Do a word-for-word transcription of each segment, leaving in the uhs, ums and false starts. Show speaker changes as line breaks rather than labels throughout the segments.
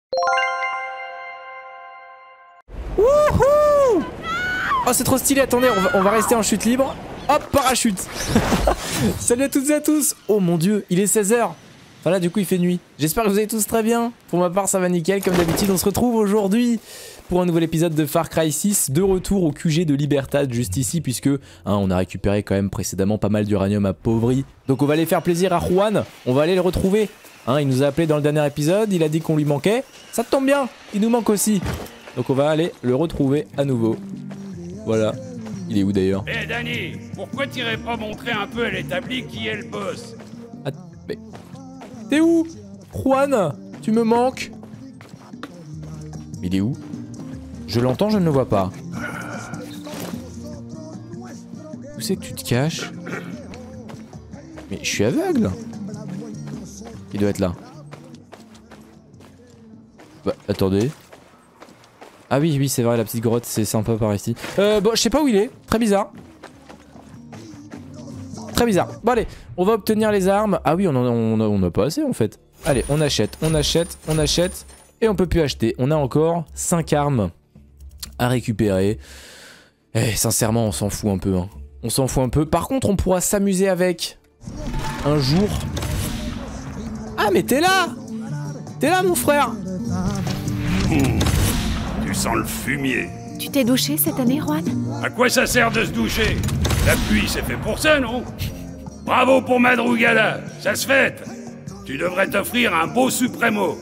Wouhou! Oh, c'est trop stylé, attendez, on va, on va rester en chute libre. Hop, parachute. Salut à toutes et à tous. Oh mon dieu, il est seize heures. Voilà, du coup il fait nuit. J'espère que vous allez tous très bien. Pour ma part, ça va nickel. Comme d'habitude, on se retrouve aujourd'hui pour un nouvel épisode de Far Cry six. De retour au Q G de Libertad, juste ici, puisque hein, on a récupéré quand même précédemment pas mal d'uranium appauvri. Donc on va aller faire plaisir à Juan. On va aller le retrouver. Hein, il nous a appelé dans le dernier épisode. Il a dit qu'on lui manquait. Ça tombe bien, il nous manque aussi. Donc on va aller le retrouver à nouveau. Voilà. Il est où d'ailleurs?
Eh hey Danny, pourquoi t'irais pas montrer un peu à l'établi qui est le boss?
Ah, mais... T'es où? Juan, tu me manques. Il est où? Je l'entends, je ne le vois pas. Où c'est que tu te caches? Mais je suis aveugle. Il doit être là. Bah, attendez. Ah oui, oui, c'est vrai, la petite grotte, c'est sympa par ici. Euh, bon, je sais pas où il est. Très bizarre. Très bizarre. Bon, allez, on va obtenir les armes. Ah oui, on en a, on a, on a pas assez, en fait. Allez, on achète, on achète, on achète. Et on peut plus acheter. On a encore cinq armes à récupérer. Eh, sincèrement, on s'en fout un peu. Hein. On s'en fout un peu. Par contre, on pourra s'amuser avec un jour. Ah, mais t'es là! T'es là, mon frère!
Mmh. Tu sens le fumier.
Tu t'es douché cette année, Juan?
À quoi ça sert de se doucher? La pluie, c'est fait pour ça, non? Bravo pour Madrugada, ça se fête. Tu devrais t'offrir un beau Supremo.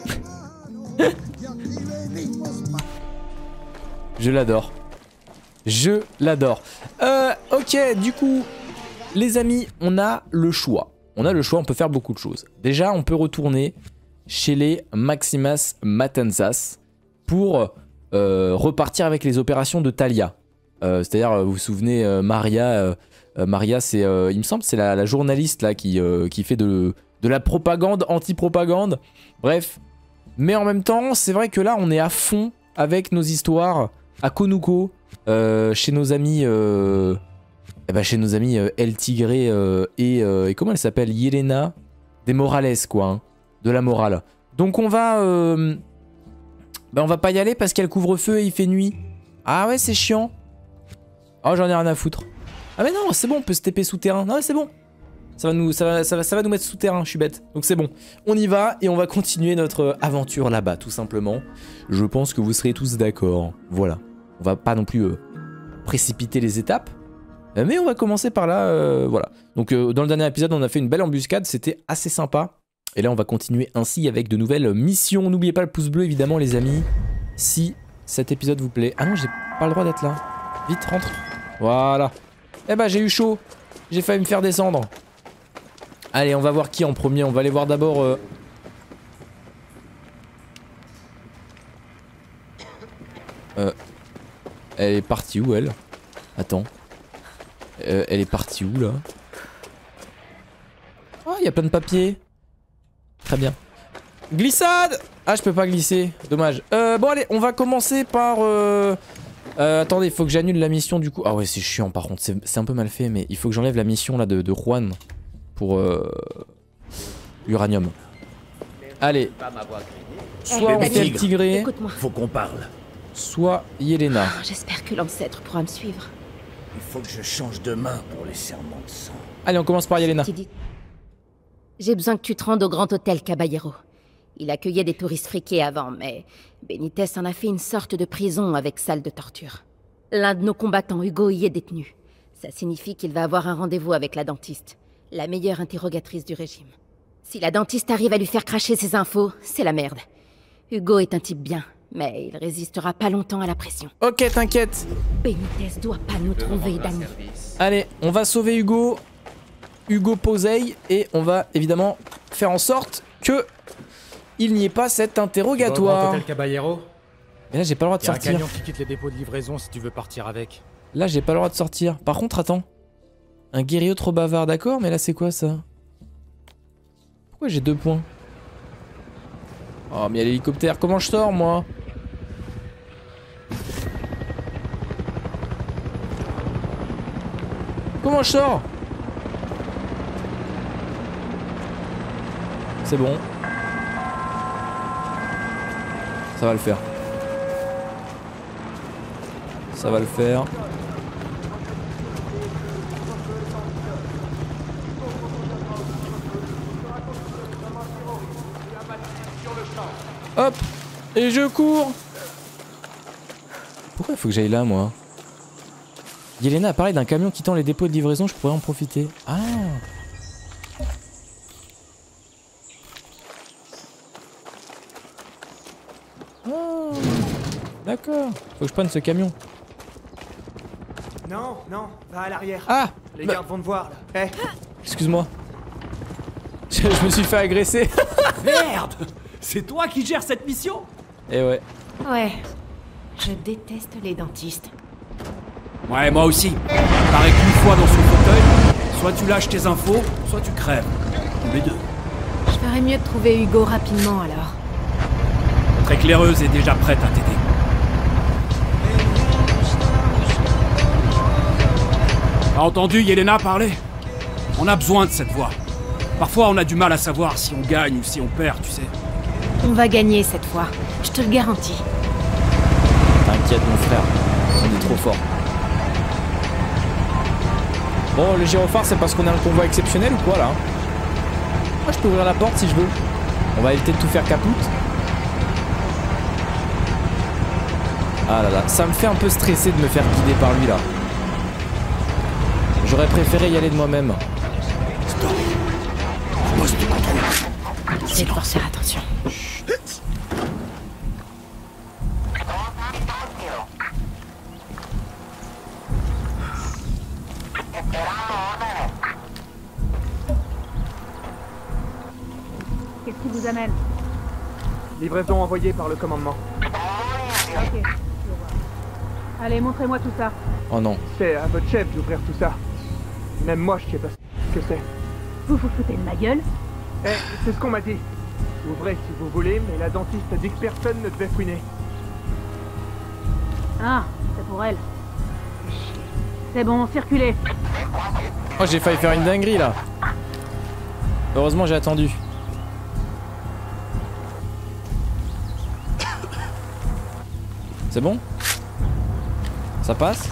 Je l'adore. Je l'adore. Euh, ok, du coup, les amis, on a le choix. On a le choix, on peut faire beaucoup de choses. Déjà, on peut retourner chez les Maximas Matanzas pour euh, repartir avec les opérations de Talia. Euh, C'est-à-dire, vous vous souvenez, euh, Maria, euh, Maria, c'est, euh, il me semble, c'est la, la journaliste là qui, euh, qui fait de, de la propagande, anti-propagande. Bref. Mais en même temps, c'est vrai que là, on est à fond avec nos histoires à Konuko, euh, chez nos amis, euh, eh ben, chez nos amis euh, El Tigré euh, et, euh, et comment elle s'appelle, Yelena des Morales, quoi, hein, de la morale. Donc on va, euh, ben, on va pas y aller parce qu'il y a le couvre-feu et il fait nuit. Ah ouais, c'est chiant. Oh, j'en ai rien à foutre. Ah mais non, c'est bon, on peut se taper souterrain. Non, c'est bon. Ça va, nous, ça, va, ça, va, ça va nous mettre souterrain, je suis bête. Donc c'est bon. On y va et on va continuer notre aventure là-bas, tout simplement. Je pense que vous serez tous d'accord. Voilà. On va pas non plus euh, précipiter les étapes. Euh, mais on va commencer par là. Euh, voilà. Donc euh, dans le dernier épisode, on a fait une belle embuscade. C'était assez sympa. Et là, on va continuer ainsi avec de nouvelles missions. N'oubliez pas le pouce bleu, évidemment, les amis. Si cet épisode vous plaît. Ah non, j'ai pas le droit d'être là. Vite, rentre. Voilà. Eh ben, j'ai eu chaud. J'ai failli me faire descendre. Allez, on va voir qui en premier. On va aller voir d'abord... Euh... Euh... Elle est partie où, elle? Attends. Euh, elle est partie où, là? Oh, il y a plein de papiers. Très bien. Glissade! Ah, je peux pas glisser. Dommage. Euh, bon, allez, on va commencer par... Euh... Euh, attendez, il faut que j'annule la mission, du coup. Ah ouais, c'est chiant, par contre. C'est un peu mal fait, mais il faut que j'enlève la mission, là, de, de Juan. Pour... Euh... Uranium. Allez. Soit on fait le tigré.
Faut qu'on parle.
Soit Yelena.
Oh, j'espère que l'ancêtre pourra me suivre.
Il faut que je change de main pour les serments de sang.
Allez, on commence par Yelena.
J'ai besoin que tu te rendes au Grand Hôtel Caballero. Il accueillait des touristes friqués avant, mais Benitez en a fait une sorte de prison avec salle de torture. L'un de nos combattants, Hugo, y est détenu. Ça signifie qu'il va avoir un rendez-vous avec la dentiste, la meilleure interrogatrice du régime. Si la dentiste arrive à lui faire cracher ses infos, c'est la merde. Hugo est un type bien, mais il résistera pas longtemps à la pression.
Ok, t'inquiète.
Benitez doit pas nous trouver, Danny.
Allez, on va sauver Hugo. Hugo Posey. Et on va évidemment faire en sorte que il n'y ait pas cet interrogatoire.
Hôtel Caballero.
Mais là, j'ai pas le droit de
Il y a
sortir.
un camion qui quitte les dépôts de livraison si tu veux partir avec.
Là, j'ai pas le droit de sortir. Par contre, attends. Un guerrier trop bavard, d'accord, mais là, c'est quoi ça? Pourquoi j'ai deux points? Oh, mais il y a l'hélicoptère. Comment je sors, moi? Comment je sors? C'est bon. Ça va le faire. Ça va le faire. Hop. Et je cours. Pourquoi il faut que j'aille là, moi? Yelena a parlé d'un camion quittant les dépôts de livraison, je pourrais en profiter. Ah. Oh. D'accord. Faut que je prenne ce camion.
Non, non, va à l'arrière.
Ah.
Les
bah...
gardes vont te voir, là. Eh.
Excuse-moi. Je, je me suis fait agresser.
Merde! C'est toi qui gères cette mission?
Eh ouais.
Ouais. Je déteste les dentistes.
Ouais, moi aussi. Il paraît qu'une fois dans son fauteuil, soit tu lâches tes infos, soit tu crèves. Ou les deux.
Je ferais mieux de trouver Hugo rapidement alors.
Notre éclaireuse est déjà prête à t'aider. T'as entendu Yelena parler? On a besoin de cette voix. Parfois on a du mal à savoir si on gagne ou si on perd, tu sais.
On va gagner cette fois, je te le garantis.
T'inquiète mon frère, on est trop fort. Bon, le gyrophare c'est parce qu'on a un convoi exceptionnel ou quoi là? Moi je peux ouvrir la porte si je veux. On va éviter de tout faire capoute. Ah là là, ça me fait un peu stresser de me faire guider par lui là. J'aurais préféré y aller de moi-même.
Stop. Poste de contrôle.
J'essaie de faire attention.
Qu'est-ce qui vous amène?
Livraison envoyée par le commandement.
Ok. Allez, montrez-moi tout ça.
Oh non.
C'est à votre chef d'ouvrir tout ça. Même moi, je sais pas ce que c'est.
Vous vous foutez de ma gueule?
Eh, c'est ce qu'on m'a dit. Ouvrez si vous voulez, mais la dentiste a dit que personne ne devait fouiner.
Ah, c'est pour elle. C'est bon, circulez.
Oh, j'ai failli faire une dinguerie là. Heureusement j'ai attendu. C'est bon? Ça passe?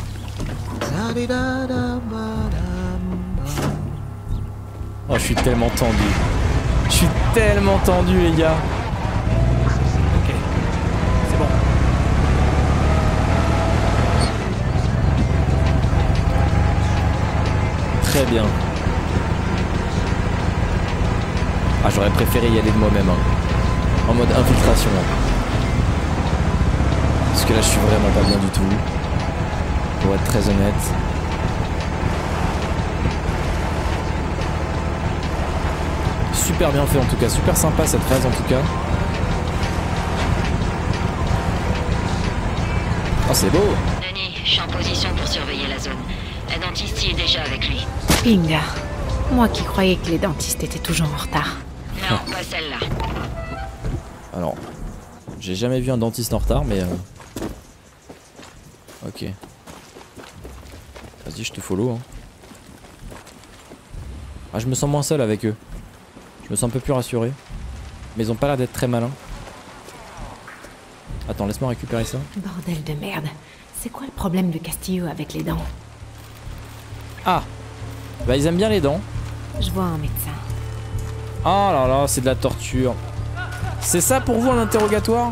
Oh, je suis tellement tendu. Je suis tellement tendu, les gars.
Ok. C'est bon.
Très bien. Ah, j'aurais préféré y aller de moi-même. Hein. En mode infiltration. Hein. Parce que là, je suis vraiment pas bien du tout. Pour être très honnête. Super bien fait en tout cas. Super sympa cette phase en tout cas. Oh, c'est beau.
Denis, je suis en position pour surveiller la zone. La dentiste y est déjà avec lui.
Pinga. Moi qui croyais que les dentistes étaient toujours en retard.
Non, pas celle-là.
Alors, j'ai jamais vu un dentiste en retard, mais... Euh... Ok. Vas-y, je te follow. Hein. Ah, je me sens moins seul avec eux. Je me sens un peu plus rassuré. Mais ils ont pas l'air d'être très malins. Attends, laisse-moi récupérer ça.
Bordel de merde. C'est quoi le problème de Castillo avec les dents?
Ah! Bah, ils aiment bien les dents.
Je vois un médecin.
Oh là là, c'est de la torture. C'est ça pour vous un interrogatoire?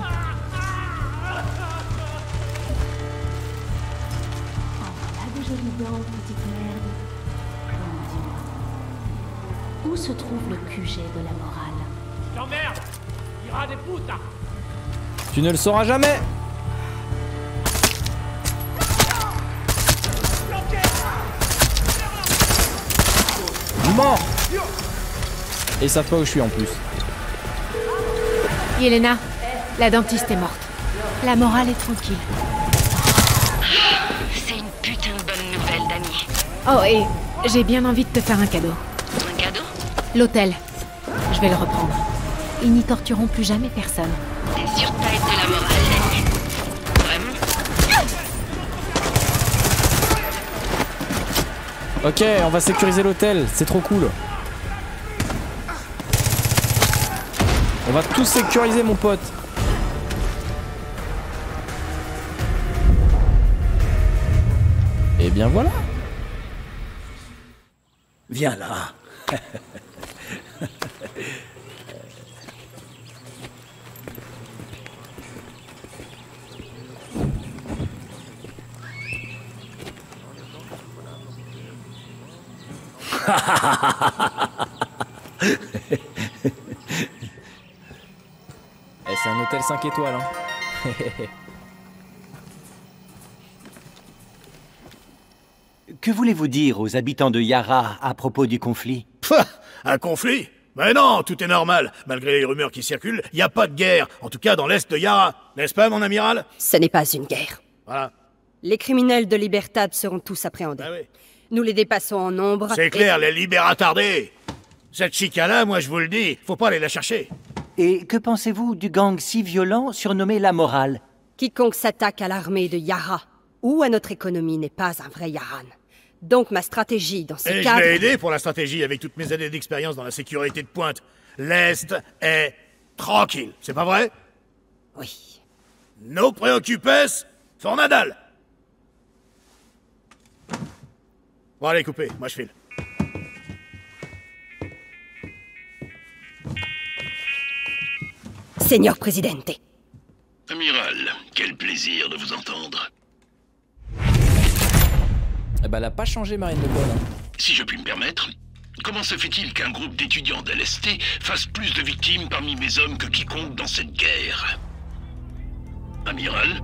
Où se trouve le Q G de la morale?
T'emmerde! Ira des putas!
Tu ne le sauras jamais! Mort! Et ils savent pas où je suis en plus.
Yelena, la dentiste est morte. La morale est tranquille.
C'est une putain de bonne nouvelle, Dani.
Oh, et j'ai bien envie de te faire un cadeau.
Un cadeau?
L'hôtel. Je vais le reprendre. Ils n'y tortureront plus jamais personne.
T'es sûr de pas être de la morale, Dani? Vraiment?
Ok, on va sécuriser l'hôtel, c'est trop cool. On va tout sécuriser, mon pote. Et bien voilà.
Viens là.
Eh, c'est un hôtel cinq étoiles, hein.
Que voulez-vous dire aux habitants de Yara à propos du conflit?
Pah, un conflit? Mais non, tout est normal. Malgré les rumeurs qui circulent, il n'y a pas de guerre. En tout cas dans l'est de Yara. N'est-ce pas, mon amiral?
Ce n'est pas une guerre.
Voilà.
Les criminels de Libertad seront tous appréhendés.
Ah oui.
Nous les dépassons en nombre.
C'est clair,
et...
les libères attardés. Cette chica-là, moi je vous le dis, faut pas aller la chercher.
Et que pensez-vous du gang si violent surnommé La Morale?
Quiconque s'attaque à l'armée de Yara ou à notre économie n'est pas un vrai Yaran. Donc ma stratégie dans ce
Et
cadre...
je l'ai aidé pour la stratégie avec toutes mes années d'expérience dans la sécurité de pointe. L'Est est tranquille, c'est pas vrai?
Oui.
No préoccupes, Fornadal. Bon allez, coupez, moi je file.
Seigneur Presidente.
Amiral, quel plaisir de vous entendre.
Eh ben, elle a pas changé, Marine Le Pen.
Si je puis me permettre, comment se fait-il qu'un groupe d'étudiants d'L S T fasse plus de victimes parmi mes hommes que quiconque dans cette guerre? Amiral?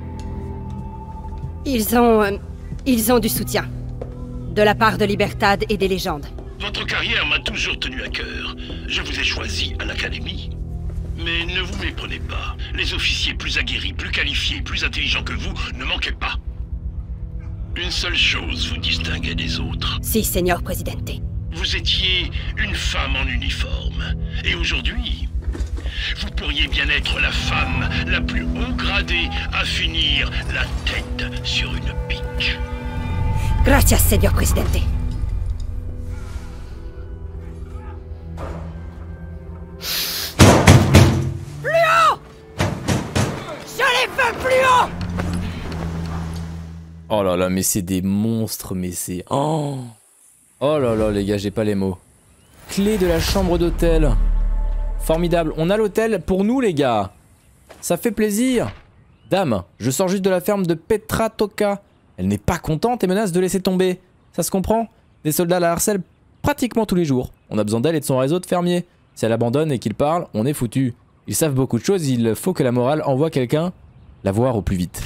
Ils ont... euh, ils ont du soutien. De la part de Libertad et des légendes.
Votre carrière m'a toujours tenu à cœur. Je vous ai choisi à l'Académie. Mais ne vous méprenez pas. Les officiers plus aguerris, plus qualifiés, plus intelligents que vous ne manquaient pas. Une seule chose vous distinguait des autres.
Si, Seigneur Presidente.
Vous étiez une femme en uniforme. Et aujourd'hui, vous pourriez bien être la femme la plus haut gradée à finir la tête sur une pique.
Gracias, Seigneur Presidente. Plus haut! Je les veux plus haut!
Oh là là, mais c'est des monstres, mais c'est... Oh, oh là là, les gars, j'ai pas les mots. Clé de la chambre d'hôtel. Formidable. On a l'hôtel pour nous, les gars. Ça fait plaisir. Dame, je sors juste de la ferme de Petra Toka. Elle n'est pas contente et menace de laisser tomber. Ça se comprend? Des soldats la harcèlent pratiquement tous les jours. On a besoin d'elle et de son réseau de fermiers. Si elle abandonne et qu'il parle, on est foutu. Ils savent beaucoup de choses, il faut que la morale envoie quelqu'un la voir au plus vite.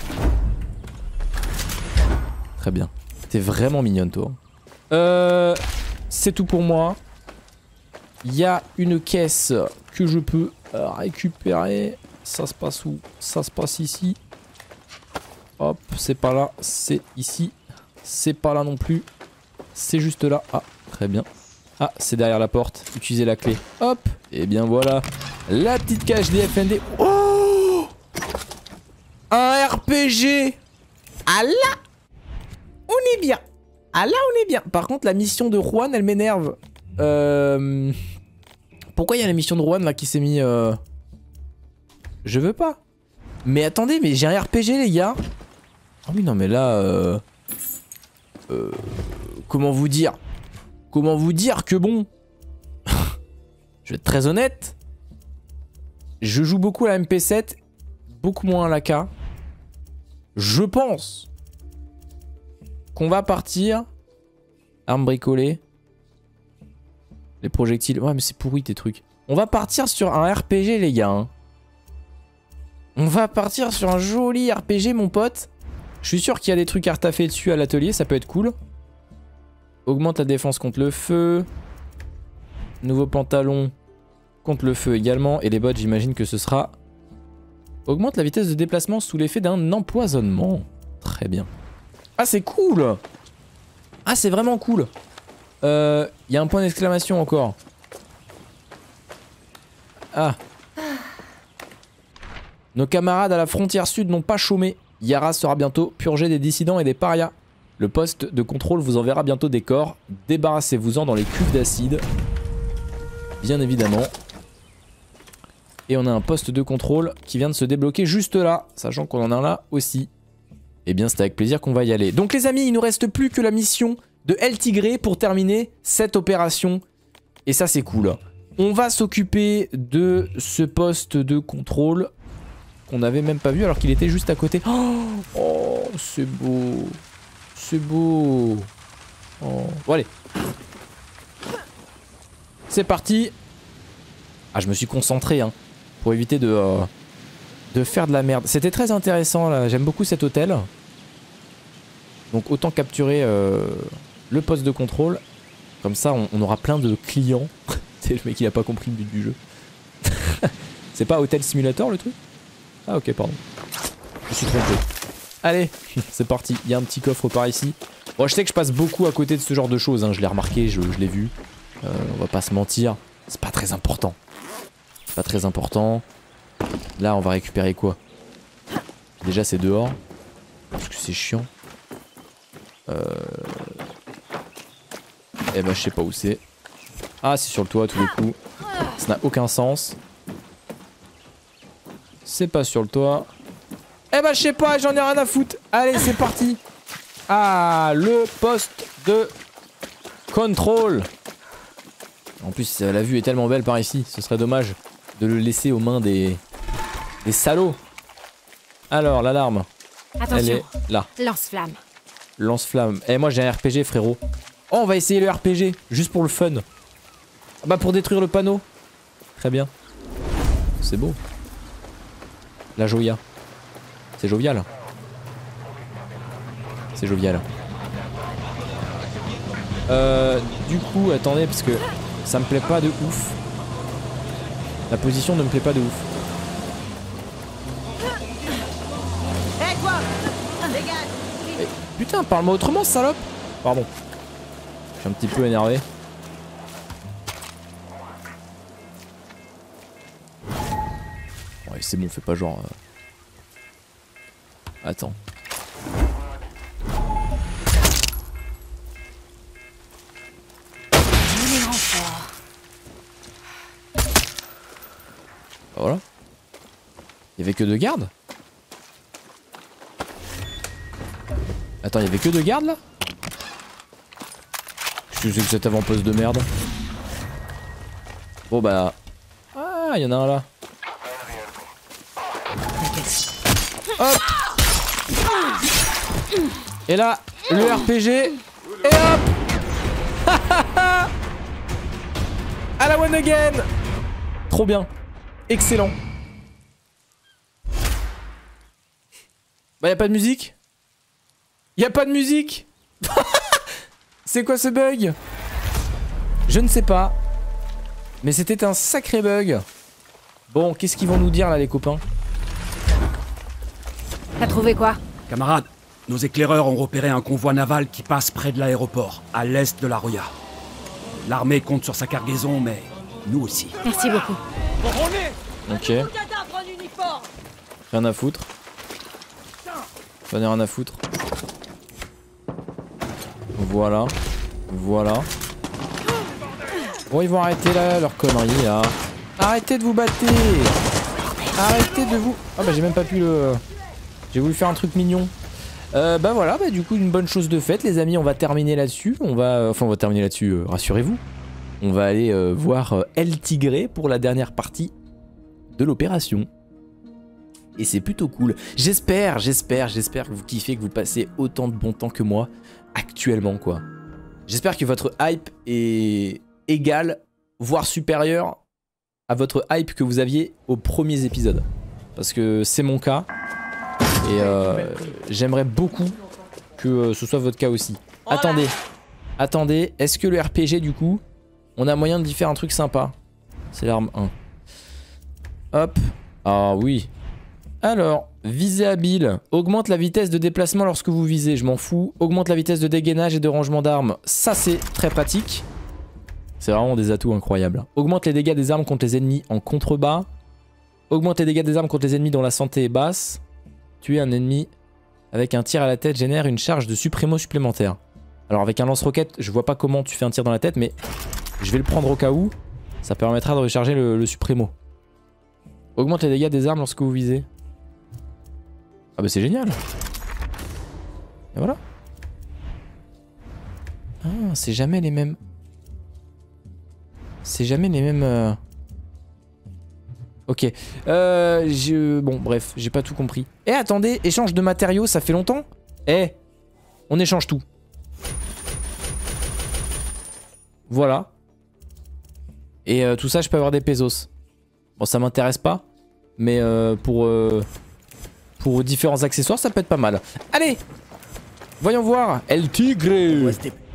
Très bien. T'es vraiment mignonne, toi. Euh... C'est tout pour moi. Il y a une caisse que je peux récupérer. Ça se passe où? Ça se passe ici. Hop, c'est pas là, c'est ici. C'est pas là non plus. C'est juste là. Ah, très bien. Ah, c'est derrière la porte. Utilisez la clé. Hop, et bien voilà. La petite cage des F N D. Oh, un R P G. Ah là, on est bien. Ah là, on est bien. Par contre, la mission de Juan, elle m'énerve. Euh... Pourquoi il y a la mission de Juan là qui s'est mis... Euh... Je veux pas. Mais attendez, mais j'ai un R P G, les gars. Ah oui, non, mais là... Euh... Euh... Comment vous dire? Comment vous dire que bon... Je vais être très honnête. Je joue beaucoup à la M P sept. Beaucoup moins à l'A K. Je pense... qu'on va partir. Armes bricolées. Les projectiles. Ouais, mais c'est pourri tes trucs. On va partir sur un R P G, les gars. Hein. On va partir sur un joli R P G, mon pote. Je suis sûr qu'il y a des trucs à retaffer dessus à l'atelier. Ça peut être cool. Augmente la défense contre le feu. Nouveau pantalon contre le feu également. Et les bottes, j'imagine que ce sera... Augmente la vitesse de déplacement sous l'effet d'un empoisonnement. Très bien. Ah, c'est cool. Ah, c'est vraiment cool. Il euh, y a un point d'exclamation encore. Ah. Nos camarades à la frontière sud n'ont pas chômé. Yara sera bientôt purgée des dissidents et des parias. Le poste de contrôle vous enverra bientôt des corps. Débarrassez-vous-en dans les cuves d'acide. Bien évidemment. Et on a un poste de contrôle qui vient de se débloquer juste là. Sachant qu'on en a un là aussi. eh bien c'est avec plaisir qu'on va y aller. Donc les amis, il nous reste plus que la mission de El Tigre pour terminer cette opération. Et ça c'est cool. On va s'occuper de ce poste de contrôle qu'on n'avait même pas vu alors qu'il était juste à côté. Oh, oh c'est beau. C'est beau. Oh. Bon allez. C'est parti. Ah je me suis concentré hein, pour éviter de, euh, de faire de la merde. C'était très intéressant là, j'aime beaucoup cet hôtel. Donc autant capturer euh, le poste de contrôle. Comme ça on, on aura plein de clients. C'est le mec qui a pas compris le but du jeu. C'est pas Hotel Simulator le truc? Ah ok pardon. Je me suis trompé. Allez, c'est parti. Il y a un petit coffre par ici. Bon je sais que je passe beaucoup à côté de ce genre de choses. Hein. Je l'ai remarqué, je, je l'ai vu. Euh, on va pas se mentir. C'est pas très important. C'est pas très important. Là on va récupérer quoi? Déjà c'est dehors. Parce que c'est chiant. Euh... Eh bah je sais pas où c'est. Ah c'est sur le toit à tous les coups. Ça n'a aucun sens. C'est pas sur le toit. Eh bah je sais pas, j'en ai rien à foutre. Allez c'est parti. Ah le poste de contrôle. En plus la vue est tellement belle par ici. Ce serait dommage de le laisser aux mains des, des salauds. Alors l'alarme.
Attention.
Elle est là.
Lance-flamme.
Lance-flamme. Eh moi j'ai un R P G frérot. Oh on va essayer le R P G. Juste pour le fun. Ah bah pour détruire le panneau. Très bien. C'est beau. La Joya. C'est jovial. C'est jovial. Euh, du coup, attendez, parce que ça me plaît pas de ouf. La position ne me plaît pas de ouf.
Hé toi, dégage.
Eh, putain, parle-moi autrement, salope. Pardon. Je suis un petit peu énervé. Ouais, c'est bon, fais pas genre... Euh... Attends. Voilà. Il y avait que deux gardes? Attends, il y avait que deux gardes là? Qu'est-ce que c'est que cet avant-poste de merde? Bon bah... Ah, il y en a un là. Hop. Et là, le R P G. Et hop. À la one again. Trop bien. Excellent. Bah y a pas de musique. Y a pas de musique. C'est quoi ce bug? Je ne sais pas. Mais c'était un sacré bug. Bon, qu'est-ce qu'ils vont nous dire là les copains?
T'as trouvé quoi?
Camarades, nos éclaireurs ont repéré un convoi naval qui passe près de l'aéroport, à l'est de la Roya. L'armée compte sur sa cargaison, mais nous aussi.
Merci beaucoup.
Ok. Rien à foutre. J'en ai rien à foutre. Voilà. Voilà. Bon, ils vont arrêter là, leur connerie là. Arrêtez de vous battre. Arrêtez de vous... Ah bah j'ai même pas pu le... J'ai voulu faire un truc mignon. Euh, bah voilà, bah du coup une bonne chose de faite les amis, on va terminer là-dessus. On va... Enfin on va terminer là-dessus, euh, rassurez-vous. On va aller euh, voir euh, El Tigre pour la dernière partie de l'opération. Et c'est plutôt cool. J'espère, j'espère, j'espère que vous kiffez, que vous passez autant de bon temps que moi actuellement quoi. J'espère que votre hype est égale, voire supérieure à votre hype que vous aviez aux premiers épisodes. Parce que c'est mon cas. Et euh, j'aimerais beaucoup que euh, ce soit votre cas aussi. Attendez, attendez, est-ce que le R P G du coup, on a moyen d'y faire un truc sympa? C'est l'arme un. Hop, ah oui. Alors, visée habile, augmente la vitesse de déplacement lorsque vous visez, je m'en fous. Augmente la vitesse de dégainage et de rangement d'armes, ça c'est très pratique. C'est vraiment des atouts incroyables. Augmente les dégâts des armes contre les ennemis en contrebas. Augmente les dégâts des armes contre les ennemis dont la santé est basse. Tuer un ennemi avec un tir à la tête génère une charge de suprémo supplémentaire. Alors avec un lance-roquette, je vois pas comment tu fais un tir dans la tête, mais je vais le prendre au cas où. Ça permettra de recharger le, le suprémo. Augmente les dégâts des armes lorsque vous visez. Ah bah c'est génial. Et voilà. Ah, c'est jamais les mêmes... C'est jamais les mêmes... Euh... Ok. Euh... Je... Bon, bref, j'ai pas tout compris. Eh, attendez, échange de matériaux, ça fait longtemps? Eh, on échange tout. Voilà. Et euh, tout ça, je peux avoir des pesos. Bon, ça m'intéresse pas. Mais euh, pour, euh, pour différents accessoires, ça peut être pas mal. Allez! Voyons voir. El Tigre.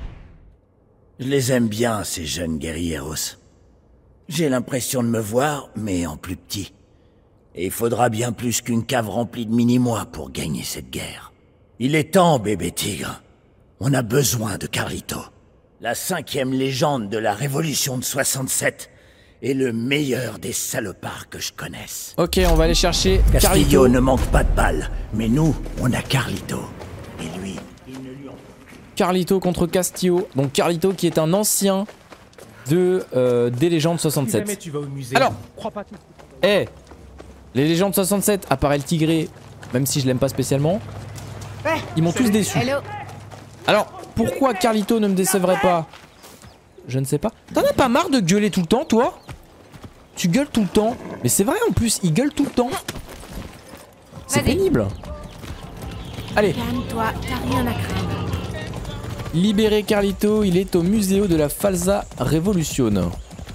Je les aime bien, ces jeunes guerrilleros. J'ai l'impression de me voir, mais en plus petit. Et il faudra bien plus qu'une cave remplie de mini-moi pour gagner cette guerre. Il est temps, bébé tigre. On a besoin de Carlito. La cinquième légende de la révolution de soixante-sept est le meilleur des salopards que je connaisse.
Ok, on va aller chercher
Castillo
Carlito.
ne manque pas de balles, mais nous, on a Carlito. Et lui, il ne lui en...
Carlito contre Castillo. Donc Carlito qui est un ancien de euh, des légendes soixante-sept.
Si jamais tu vas au musée,
alors,
crois pas tout.
Eh, hey, les légendes soixante-sept, à part El Tigre, même si je l'aime pas spécialement,
hey,
ils m'ont tous déçu.
Hello.
Alors, pourquoi Carlito ne me décevrait pas? Je ne sais pas. T'en as pas marre de gueuler tout le temps, toi? Tu gueules tout le temps. Mais c'est vrai en plus, il gueule tout le temps. C'est pénible. Allez.
Calme-toi, t'as rien à craindre.
Libérer Carlito, il est au Museo de la Falsa Revolution.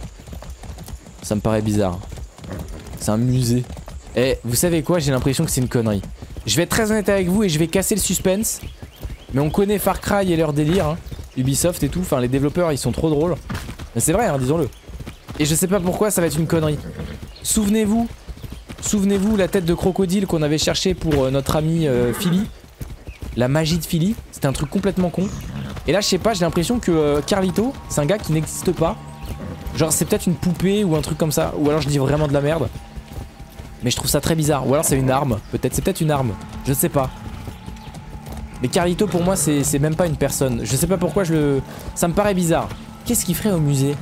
Ça me paraît bizarre. C'est un musée. Eh, vous savez quoi? J'ai l'impression que c'est une connerie. Je vais être très honnête avec vous et je vais casser le suspense. Mais on connaît Far Cry et leur délire, hein. Ubisoft et tout. Enfin, les développeurs, ils sont trop drôles. Mais c'est vrai, hein, disons-le. Et je sais pas pourquoi ça va être une connerie. Souvenez-vous, souvenez-vous la tête de crocodile qu'on avait cherché pour euh, notre ami euh, Philly. La magie de Philly. C'était un truc complètement con. Et là, je sais pas, j'ai l'impression que euh, Carlito, c'est un gars qui n'existe pas. Genre, c'est peut-être une poupée ou un truc comme ça. Ou alors, je dis vraiment de la merde. Mais je trouve ça très bizarre. Ou alors, c'est une arme. Peut-être, c'est peut-être une arme. Je sais pas. Mais Carlito, pour moi, c'est même pas une personne. Je sais pas pourquoi je le... Ça me paraît bizarre. Qu'est-ce qu'il ferait au musée?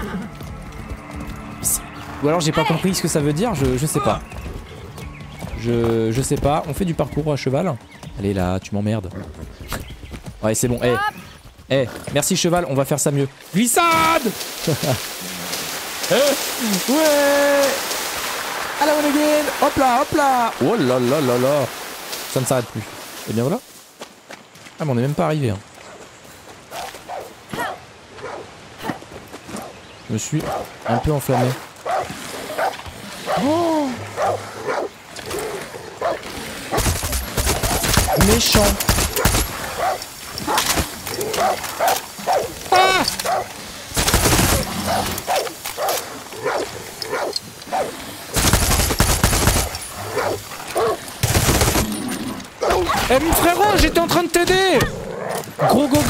Ou alors, j'ai pas compris ce que ça veut dire. Je, je sais pas. Je, je sais pas. On fait du parcours à cheval. Allez, là, tu m'emmerdes. Ouais, c'est bon. Eh, hey. hey, merci cheval, on va faire ça mieux. Glissade. hey. Ouais. Allez, on again. Hop là, hop là. Oh là là là là. Ça ne s'arrête plus. Et bien voilà. Ah, mais on est même pas arrivé. Hein. Je me suis un peu enflammé. Oh. Méchant. Ah! Eh mon frérot, j'étais en train de t'aider. Gros gogol.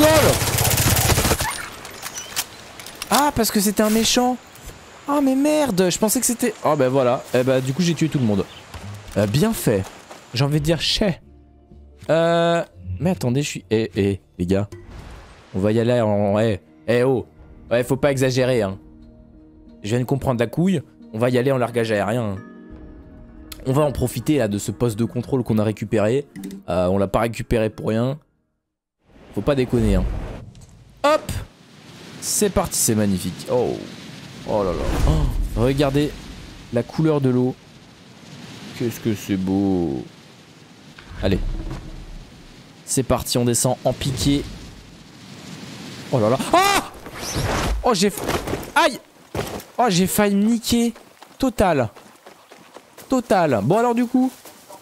Ah, parce que c'était un méchant. Ah mais merde, je pensais que c'était... Oh bah voilà, eh bah du coup j'ai tué tout le monde. euh, Bien fait. J'ai envie de dire chais. Euh... Mais attendez, je suis... Eh, eh, les gars. On va y aller en... Eh, eh oh. Ouais, faut pas exagérer, hein. Je viens de comprendre la couille. On va y aller en largage aérien. Hein. On va en profiter, là, de ce poste de contrôle qu'on a récupéré. Euh, on l'a pas récupéré pour rien. Faut pas déconner, hein. Hop. C'est parti, c'est magnifique. Oh. Oh là là. Oh. Regardez la couleur de l'eau. Qu'est-ce que c'est beau. Allez. C'est parti, on descend en piqué. Oh là là. Ah! Oh, j'ai... Aïe! Oh, j'ai failli me niquer. Total. Total. Bon, alors du coup...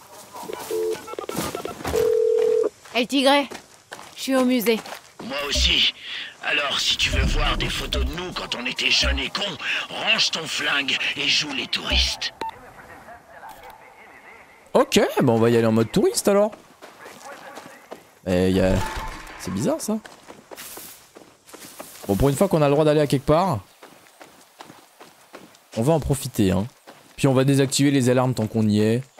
El Tigre, je suis au musée.
Moi aussi. Alors, si tu veux voir des photos de nous quand on était jeunes et cons, range ton flingue et joue les touristes.
Ok, bah on va y aller en mode touriste alors. Et y a... C'est bizarre ça. Bon, pour une fois qu'on a le droit d'aller à quelque part, on va en profiter, hein. Puis on va désactiver les alarmes tant qu'on y est.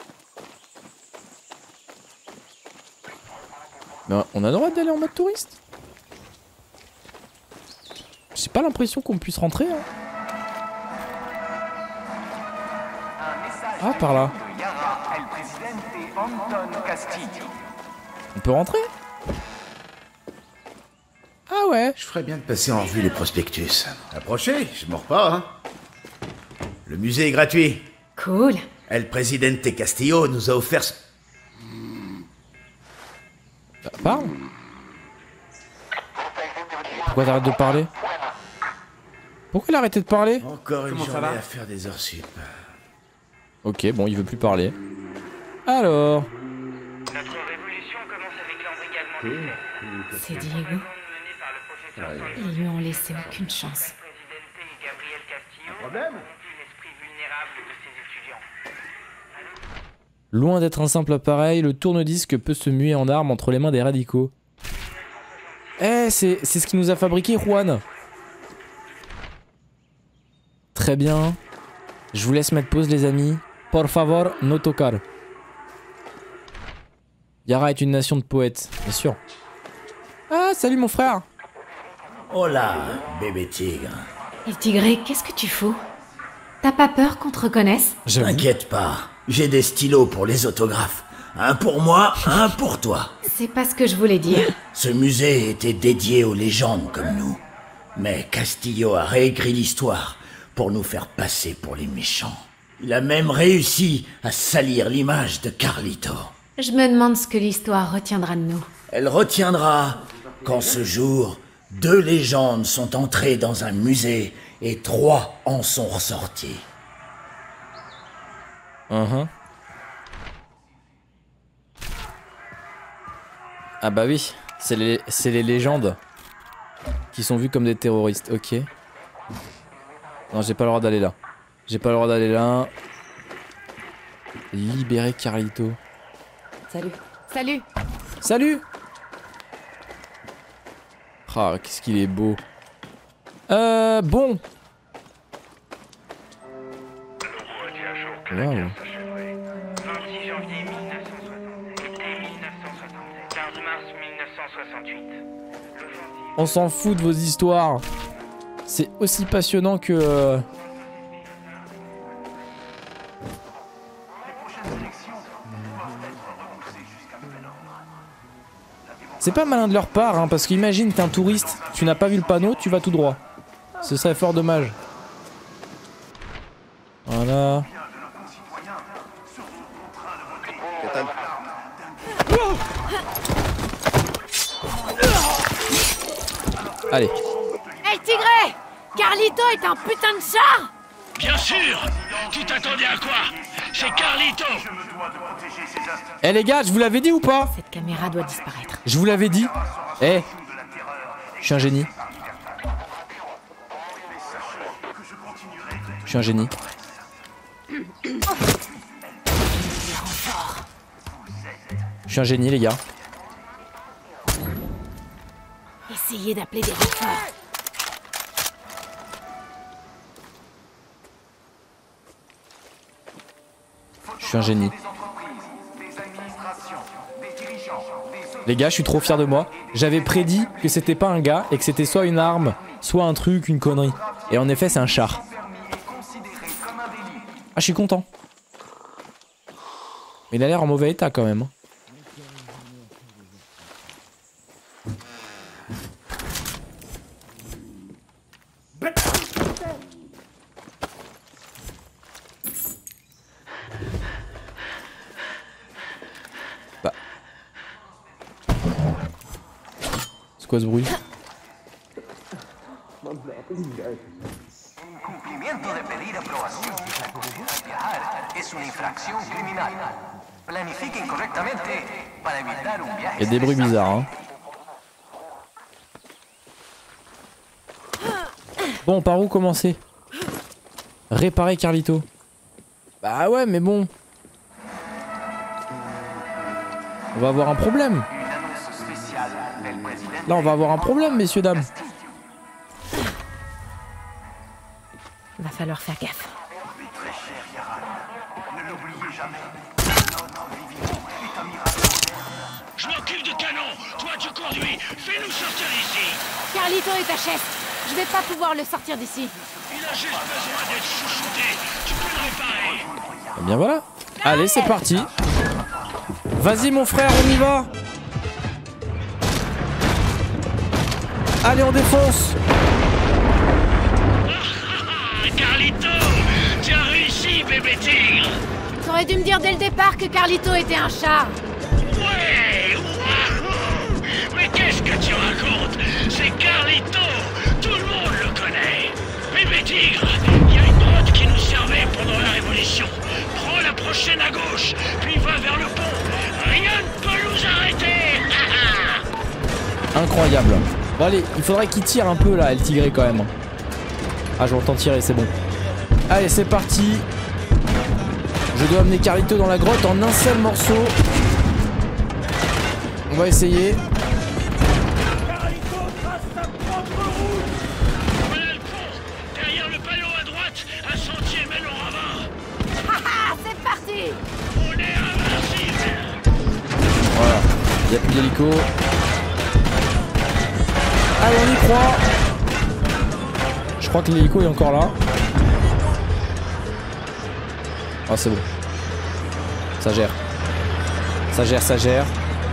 Mais on a le droit d'aller en mode touriste? J'ai pas l'impression qu'on puisse rentrer, hein. Ah, par là. On peut rentrer? Ah ouais.
Je ferais bien de passer en revue les prospectus. Approchez, je mords pas, hein. Le musée est gratuit.
Cool.
El Presidente Castillo nous a offert... ce-
Bah, parle. Pourquoi t'arrêtes de parler? Pourquoi il a arrêté de parler?
Encore une
Comment ça
journée
va
à faire des heures sup.
Ok, bon, il veut plus parler. Alors...
Notre révolution commence avec l'embrigadement des
C'est Diego. Ils lui ont laissé aucune chance.
Loin d'être un simple appareil, le tourne-disque peut se muer en arme entre les mains des radicaux. Eh, c'est c'est ce qui nous a fabriqué Juan. Très bien. Je vous laisse mettre pause les amis. Por favor, no tocar. Yara est une nation de poètes, bien sûr. Ah, salut mon frère.
Hola, bébé tigre.
Et Tigré, qu'est-ce que tu fous? T'as pas peur qu'on te reconnaisse?
T'inquiète pas, j'ai des stylos pour les autographes. Un pour moi, un pour toi.
C'est pas ce que je voulais dire.
Ce musée était dédié aux légendes comme nous. Mais Castillo a réécrit l'histoire pour nous faire passer pour les méchants. Il a même réussi à salir l'image de Carlito.
Je me demande ce que l'histoire retiendra de nous.
Elle retiendra qu'en ce jour, deux légendes sont entrées dans un musée et trois en sont ressorties.
Uh-huh. Ah bah oui, c'est les, c'est les légendes qui sont vues comme des terroristes, ok. Non, j'ai pas le droit d'aller là. J'ai pas le droit d'aller là. Libérer Carlito.
Salut. Salut.
Salut. Ah, qu'est-ce qu'il est beau. Euh, bon. Waouh. On s'en fout de vos histoires. C'est aussi passionnant que... Euh... C'est pas malin de leur part, hein, parce qu'imagine, t'es un touriste, tu n'as pas vu le panneau, tu vas tout droit. Ce serait fort dommage. Voilà. Allez.
Hey Tigré! Carlito est un putain de char!
Bien sûr! Tu t'attendais à quoi? C'est Carlito!
Eh les gars, je vous l'avais dit ou pas?
Cette caméra doit disparaître.
Je vous l'avais dit. Eh, je suis un génie. Je suis un génie. Je suis un génie les gars.
Essayez d'appeler des renforts.
Je suis un génie. Les gars, je suis trop fier de moi. J'avais prédit que c'était pas un gars et que c'était soit une arme, soit un truc, une connerie. Et en effet, c'est un char. Ah, je suis content. Mais il a l'air en mauvais état quand même. Bah. C'est quoi ce bruit?
Incumplimiento de pedir aprobación al viajar es una infracción criminal. Planifiquen correctamente para evitar un viaje.
Il y a des bruits bizarres, hein. Bon, par où commencer? Réparer Carlito. Bah ouais, mais bon. On va avoir un problème. Là, on va avoir un problème, messieurs, dames.
Va falloir faire gaffe.
Je m'occupe du canon. Toi, tu conduis. Fais-nous sortir d'ici.
Carlito est H S. Je vais pas pouvoir le sortir d'ici.
Il a juste besoin d'être chouchouté. Tu peux le réparer.
Eh bien voilà. Allez, c'est parti. Vas-y, mon frère, on y va. Allez, on défonce.
Carlito, tu as réussi, bébé tigre.
T'aurais dû me dire dès le départ que Carlito était un chat.
Ouais, wouahou. Mais qu'est-ce que tu racontes? C'est Carlito. Tout le monde le connaît. Bébé tigre, il y a une grotte qui nous servait pendant la Révolution. Prends la prochaine à gauche, puis va vers le pont. Rien ne peut nous arrêter.
Incroyable. Bon allez, il faudrait qu'il tire un peu là, El Tigré quand même. Ah, je l'entends tirer, c'est bon. Allez, c'est parti. Je dois amener Carlito dans la grotte en un seul morceau. On va essayer.
Derrière le panneau à droite, un sentier mène au ravin.
Haha, c'est parti.
On est invincible.
Voilà, il n'y a plus d'hélico. Allez, on y croit. Je crois que l'hélico est encore là. Oh, c'est bon. Ça gère. Ça gère, ça gère.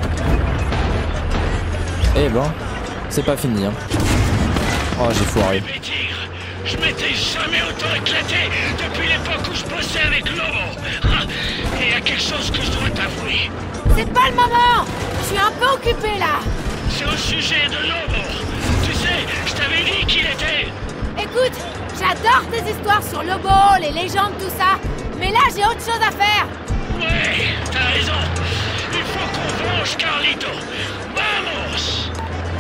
Eh ben, c'est pas fini. Hein. Oh, j'ai foiré.
Bébé tigre, je m'étais jamais autant éclaté depuis l'époque où je bossais avec Lobo. Et il y a quelque chose que je dois t'avouer.
C'est pas le moment. Je suis un peu occupé là.
C'est au sujet de Lobo. Tu sais, je t'avais dit qu'il était...
Écoute, j'adore tes histoires sur Lobo, les légendes, tout ça. Mais là, j'ai autre chose à faire.
Ouais, t'as raison. Il faut qu'on venge Carlito. Vamos.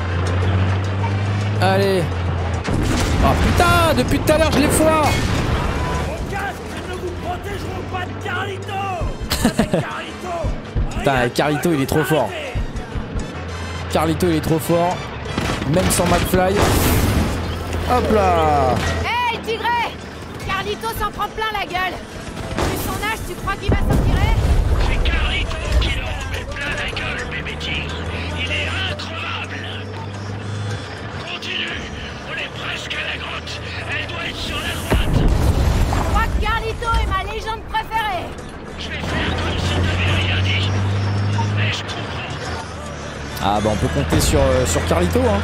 Allez. Oh putain, depuis tout à l'heure, je les foire.
Vos casques ne vous protégeront pas de Carlito. Avec Carlito.
Putain, Carlito, il est trop fort. Carlito, il est trop fort. Même sans McFly. Hop là.
Hé, hey, Tigré. Carlito s'en prend plein la gueule. Vu son âge, tu crois qu'il va s'en tirer?
C'est Carlito qui en met plein la gueule, bébé tigre. Il est incroyable. Continue. On est presque à la grotte. Elle doit être sur la droite.
Je crois que Carlito est ma légende préférée.
Je vais faire comme si t'avais rien dit. Mais je comprends.
Ah bah on peut compter sur, euh, sur Carlito hein.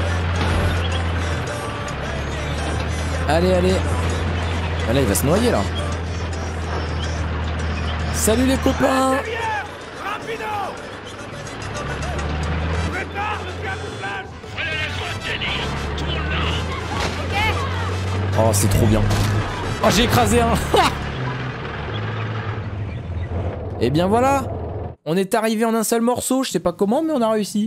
Allez, allez. Ah là, il va se noyer là. Salut les copains. Oh, c'est trop bien. Oh, j'ai écrasé un. Et bien voilà. On est arrivé en un seul morceau. Je sais pas comment, mais on a réussi.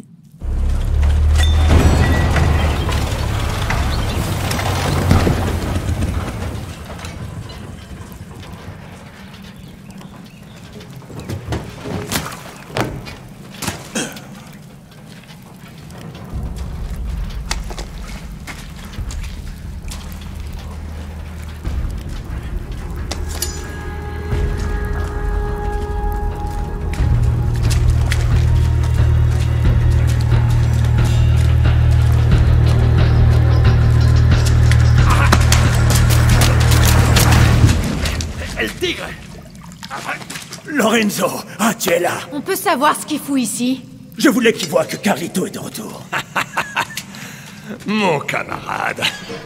Lorenzo, ah tu es là.
On peut savoir ce qu'il fout ici?
Je voulais qu'il voie que Carlito est de retour.
Mon camarade.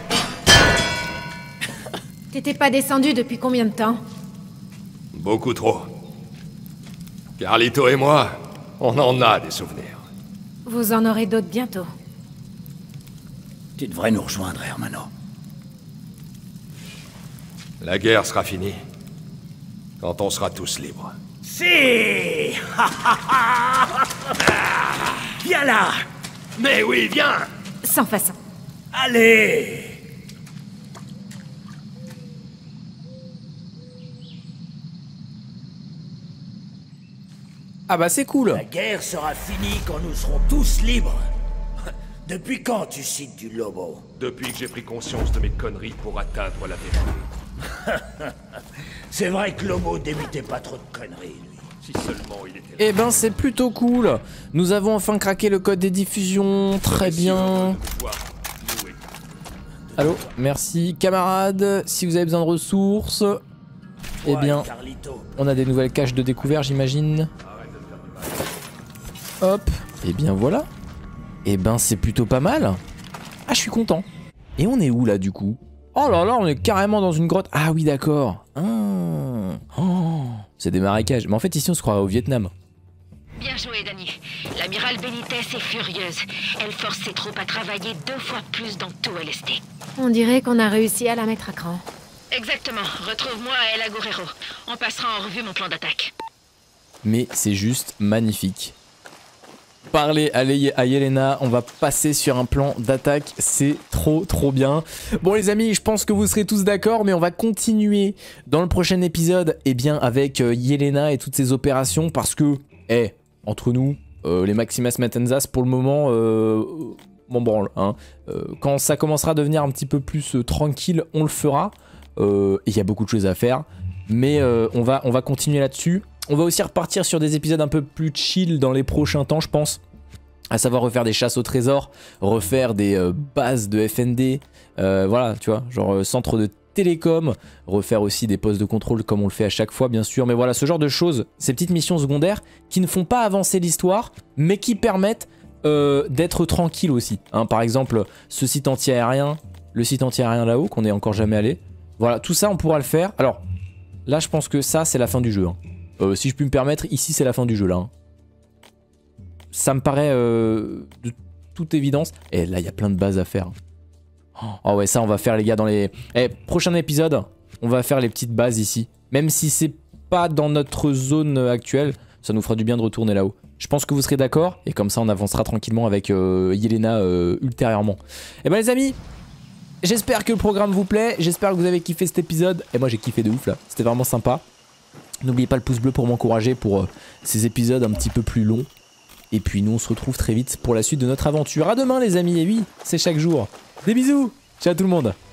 T'étais pas descendu depuis combien de temps?
Beaucoup trop. Carlito et moi, on en a des souvenirs.
Vous en aurez d'autres bientôt.
Tu devrais nous rejoindre, Hermano.
La guerre sera finie. Quand on sera tous libres.
Si. Viens là.
Mais oui, viens.
Sans façon.
Allez.
Ah bah c'est cool.
La guerre sera finie quand nous serons tous libres. Depuis quand tu cites du Lobo?
Depuis que j'ai pris conscience de mes conneries pour atteindre la vérité.
C'est vrai que Lobo débutait pas trop de conneries, lui.
Si seulement il était là.
Eh ben c'est plutôt cool. Nous avons enfin craqué le code des diffusions. Très bien. Allô, merci camarades. Si vous avez besoin de ressources, eh bien, on a des nouvelles caches de découvert, j'imagine. Hop. Et bien voilà. Et ben c'est plutôt pas mal. Ah, je suis content. Et on est où là du coup? Oh là là, on est carrément dans une grotte. Ah oui, d'accord. Ah. Oh, c'est des marécages. Mais en fait, ici, on se croirait au Vietnam.
Bien joué, Dani. L'amiral Benitez est furieuse. Elle force ses troupes à travailler deux fois plus dans tout L S T.
On dirait qu'on a réussi à la mettre à cran.
Exactement. Retrouve-moi à El Agorero. On passera en revue mon plan d'attaque.
Mais c'est juste magnifique. Parler à Yelena, on va passer sur un plan d'attaque, c'est trop trop bien. Bon les amis, je pense que vous serez tous d'accord, mais on va continuer dans le prochain épisode eh bien, avec Yelena et toutes ses opérations, parce que, eh, entre nous, euh, les Maximas Matanzas, pour le moment, euh, bon branle, hein. Euh, quand ça commencera à devenir un petit peu plus euh, tranquille, on le fera. Euh, il y a beaucoup de choses à faire, mais euh, on, va, on va continuer là-dessus. On va aussi repartir sur des épisodes un peu plus chill dans les prochains temps, je pense. À savoir refaire des chasses au trésor, refaire des euh, bases de F N D, euh, voilà, tu vois, genre euh, centre de télécom, refaire aussi des postes de contrôle comme on le fait à chaque fois, bien sûr. Mais voilà, ce genre de choses, ces petites missions secondaires qui ne font pas avancer l'histoire, mais qui permettent euh, d'être tranquille aussi. Hein, par exemple, ce site anti-aérien, le site anti-aérien là-haut, qu'on n'est encore jamais allé. Voilà, tout ça, on pourra le faire. Alors, là, je pense que ça, c'est la fin du jeu. Hein. Euh, si je puis me permettre, ici c'est la fin du jeu là. Hein. Ça me paraît euh, de toute évidence. Et là il y a plein de bases à faire. Oh ouais, ça on va faire les gars dans les... Eh, prochain épisode, on va faire les petites bases ici. Même si c'est pas dans notre zone actuelle, ça nous fera du bien de retourner là-haut. Je pense que vous serez d'accord. Et comme ça on avancera tranquillement avec euh, Yelena euh, ultérieurement. Et ben les amis, j'espère que le programme vous plaît. J'espère que vous avez kiffé cet épisode. Et moi j'ai kiffé de ouf là. C'était vraiment sympa. N'oubliez pas le pouce bleu pour m'encourager pour euh, ces épisodes un petit peu plus longs. Et puis nous on se retrouve très vite pour la suite de notre aventure. À demain les amis, et oui, c'est chaque jour. Des bisous, ciao tout le monde.